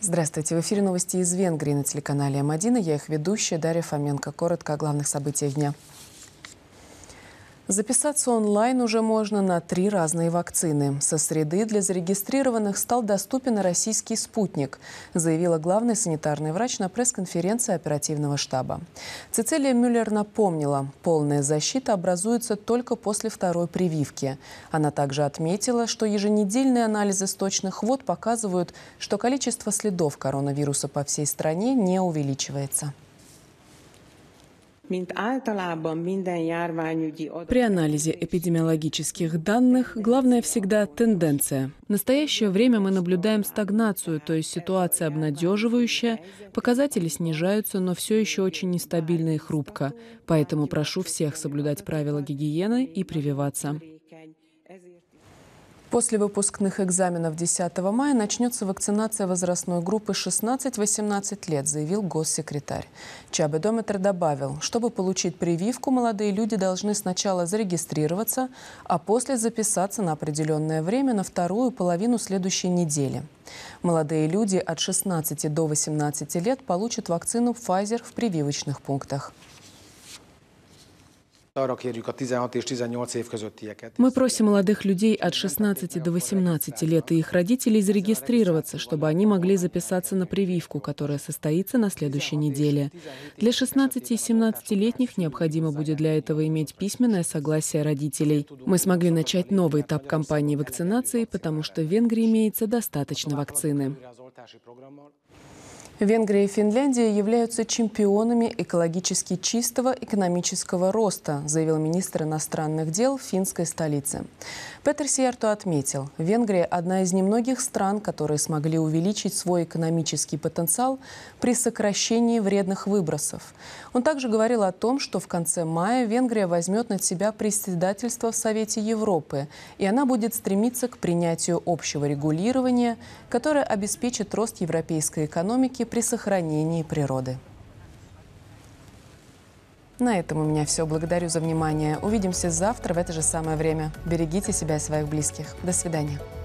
Здравствуйте. В эфире новости из Венгрии на телеканале М1. Я их ведущая Дарья Фоменко. Коротко о главных событиях дня. Записаться онлайн уже можно на 3 разные вакцины. Со среды для зарегистрированных стал доступен российский «Спутник», заявила главный санитарный врач на пресс-конференции оперативного штаба. Цицилия Мюллер напомнила, полная защита образуется только после второй прививки. Она также отметила, что еженедельные анализы сточных вод показывают, что количество следов коронавируса по всей стране не увеличивается. При анализе эпидемиологических данных главное всегда тенденция. В настоящее время мы наблюдаем стагнацию, то есть ситуация обнадеживающая, показатели снижаются, но все еще очень нестабильно и хрупко. Поэтому прошу всех соблюдать правила гигиены и прививаться. После выпускных экзаменов 10 мая начнется вакцинация возрастной группы 16-18 лет, заявил госсекретарь. Чабедометр добавил, чтобы получить прививку, молодые люди должны сначала зарегистрироваться, а после записаться на определенное время на вторую половину следующей недели. Молодые люди от 16 до 18 лет получат вакцину Pfizer в прививочных пунктах. Мы просим молодых людей от 16 до 18 лет и их родителей зарегистрироваться, чтобы они могли записаться на прививку, которая состоится на следующей неделе. Для 16 и 17-летних необходимо будет для этого иметь письменное согласие родителей. Мы смогли начать новый этап кампании вакцинации, потому что в Венгрии имеется достаточно вакцины. Венгрия и Финляндия являются чемпионами экологически чистого экономического роста, заявил министр иностранных дел финской столицы. Петер Сиярто отметил, Венгрия – одна из немногих стран, которые смогли увеличить свой экономический потенциал при сокращении вредных выбросов. Он также говорил о том, что в конце мая Венгрия возьмет на себя председательство в Совете Европы, и она будет стремиться к принятию общего регулирования, которое обеспечит рост европейской экономики при сохранении природы. На этом у меня все. Благодарю за внимание. Увидимся завтра в это же самое время. Берегите себя и своих близких. До свидания.